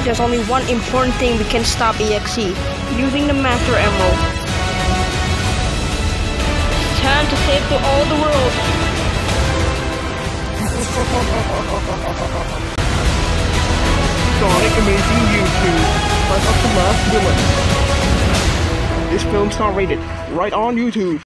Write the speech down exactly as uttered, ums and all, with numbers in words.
There's only one important thing we can stop E X E, using the Master Emerald. It's time to save the, all the world. Sonic Amazing YouTube, Hunt of the Last Villain. This film's not rated, right on YouTube.